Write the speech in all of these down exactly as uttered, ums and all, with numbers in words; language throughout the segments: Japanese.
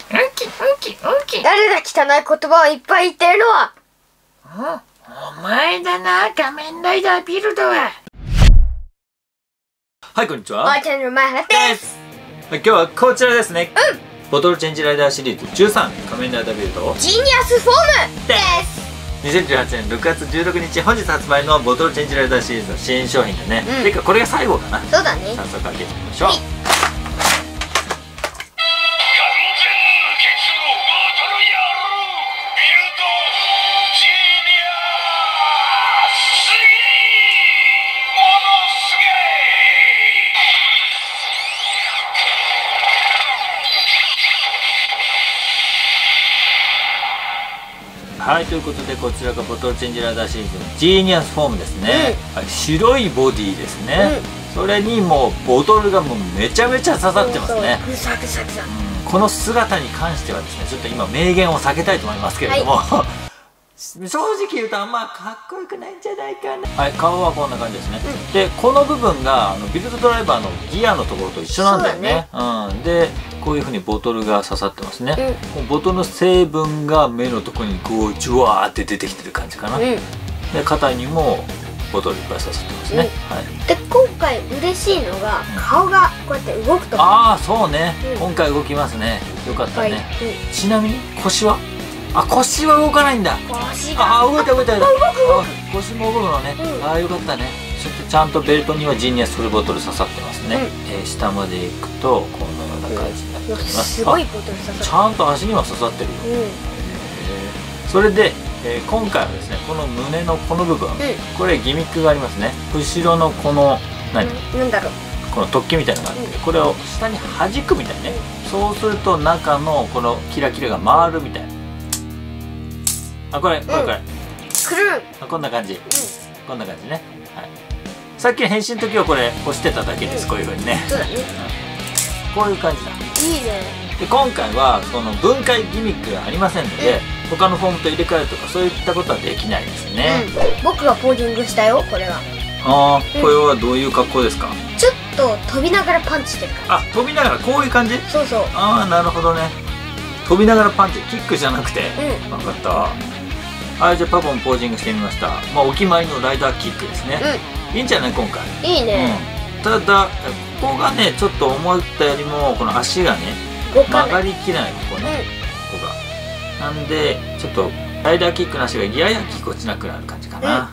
誰だ汚い言葉をいっぱい言ってるのは。 お前だな、仮面ライダービルドは。 はい、こんにちは。 おーチャンネル前原です。 はい、今日はこちらですね。うん。ボトルチェンジライダーシリーズじゅうさん仮面ライダービルドジーニアスフォームです。 にせんじゅうはちねんろくがつじゅうろくにち本日発売のボトルチェンジライダーシリーズの新商品だね。うん、ていうかこれが最後かな。 そうだね。 早速開けてみましょう。はい、はい、ということでこちらがボトルチェンジライダーシリーズのジーニアスフォームですね、うん、はい、白いボディですね、うん、それにもうボトルがもうめちゃめちゃ刺さってますね。 ぐさぐさぐさ、 うん、この姿に関してはですねちょっと今明言を避けたいと思いますけれども、はい、正直言うとあんまかっこよくないんじゃないかな。はい、顔はこんな感じですね、うん、でこの部分があのビルドドライバーのギアのところと一緒なんだよね。う、ね、うん、でこういうふうにボトルが刺さってますね、うん、ボトルの成分が目のところにこうジュワーって出てきてる感じかな、うん、で肩にもボトルいっぱい刺さってますね、うん、はい、 で今回嬉しいのが顔がこうやって動くと、 ああそうね、うん、今回動きますね。よかったね、はい、うん、ちなみに腰はあ腰は動かないんだ。 腰がああ動いた動いた動いた、 動く動く、 腰も動くのね、うん、ああよかったね。そしてちゃんとベルトにはジーニアスフルボトル刺さってますね、うん、えー、下まで行くとこのような感じになっております、 うん、すごいボトル刺さってる。 ちゃんと足には刺さってるよ、うん、えー、それで、えー、今回はですねこの胸のこの部分、うん、これギミックがありますね。後ろのこの何、 うん、なんだろう、 この突起みたいなのがあって、うん、これを下に弾くみたいね、うん、そうすると中のこのキラキラが回るみたいな。あこれこれこれ、うん、 くるん、 あこんな感じ、うん、こんな感じね。はい、さっきの変身の時はこれ押してただけです、うん、こういうふうにね。 そうだね、 うん、こういう感じだ。 いいね。 で今回はその分解ギミックがありませんので、うん、他のフォームと入れ替えるとかそういったことはできないですね、 うん、僕がポージングしたよこれは。 ああ、うん、これはどういう格好ですか。 ちょっと飛びながらパンチしてるから。 あ飛びながらこういう感じ。 そうそう。 ああなるほどね。飛びながらパンチ、キックじゃなくて、うん、分かった。はい、じゃあパパもポージングしてみました。まあお決まりのライダーキックですね、うん、いいんじゃない今回。 いいね、 うん、ただここがねちょっと思ったよりもこの足がね曲がりきらない、ここね、うん、ここがなんでちょっとライダーキックの足がややぎこちなくなる感じかな、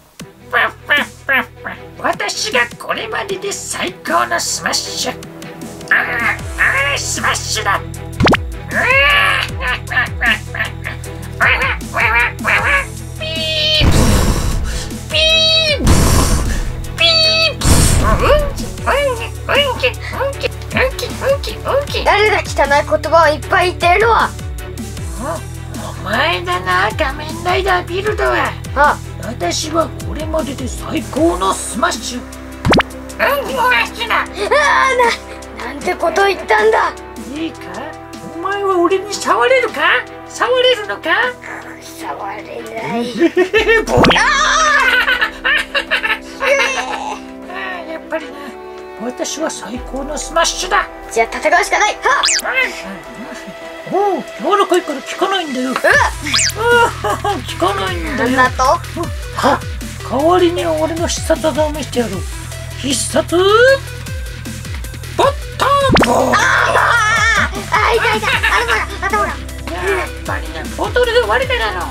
うん、私がこれまでで最高のスマッシュ。あああスマッシュだ。 誰だ汚い言葉をいっぱい言ってるのは。 お前だな仮面ライダービルドは。 あ私はこれまでで最高のスマッシュ。 ああな、なんてこと言ったんだ。 いいかお前は俺に触れるか。触れるのか。 触れない。 ぼやあやっぱりな私は最高のスマッシュだ。 じゃあ戦うしかない。はっおお柔らかいから効かないんだよ。効かないんだよ。 なんだと。 か代わりに俺の必殺技を見せてやる。必殺バッターボー。 ああ痛い痛い。あ頭が頭が。 やっぱりなボトルが割れただろ。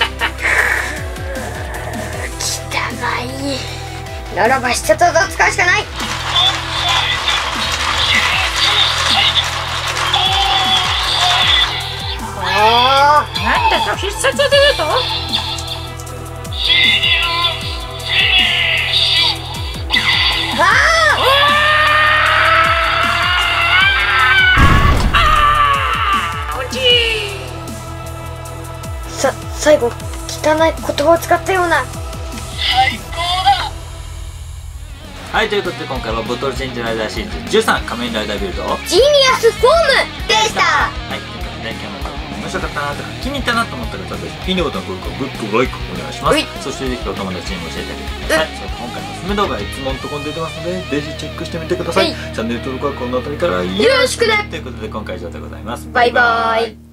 汚い。ならば必殺技を使うしかない。 ああなんだと必殺技だと。 ああ落ちさ最後汚い言葉を使ったような。 最高だ。 はい、ということで今回はボトルチェンジライダーシリーズじゅうさん仮面ライダービルドジーニアスフォームでした。 はい、ということで今日も面白かったななとか気に入ったなと思った方はぜひいいねボタン、高評価、グッドライクお願いします。 はいそしてぜひお友達にも教えてあげてください。それと今回のおすすめ動画いつものところに出てますのでぜひチェックしてみてください。 はいチャンネル登録はこの辺りからよよろしくねということで今回は以上でございます。 バイバーイ。